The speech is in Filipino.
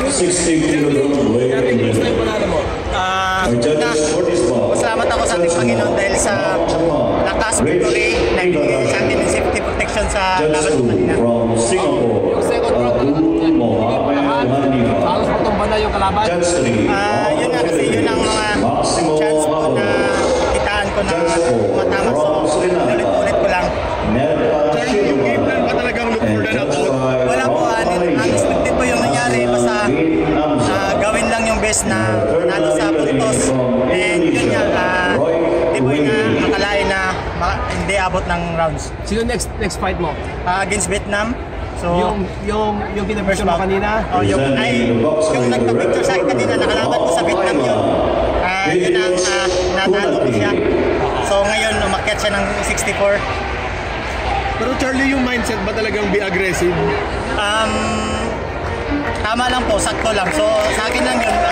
60 kilogram weight limit. Salamat ako sa ating Panginoon dahil sa lakas victory na ibigay sa atin ng safety protection sa laban ko kanina. From Singapore, Abu Mohamed Hanifa. Halos matumba na yung kalaban. Yun nga kasi yun ang mga chance ko na kitaan ko na matama. So, ulit-ulit ko lang. Yung game plan pa talagang look for the knockout? Wala po, unexpected po yung nangyari. Basta gawin lang yung best na nalo sa puntos. And yun nga, di po na akalain na hindi abot ng rounds. Sino next fight mo? Against Vietnam. So, yung pinag-version mo kanina? Yung nagpa-picture sa akin kanina, nakalaban ko sa Vietnam yun. Yun ang natalo ko siya. So ngayon, umakyat siya ng 64. Pero Charlie, yung mindset ba talagang be aggressive? Tama lang po, sakto lang. So sa akin lang yun,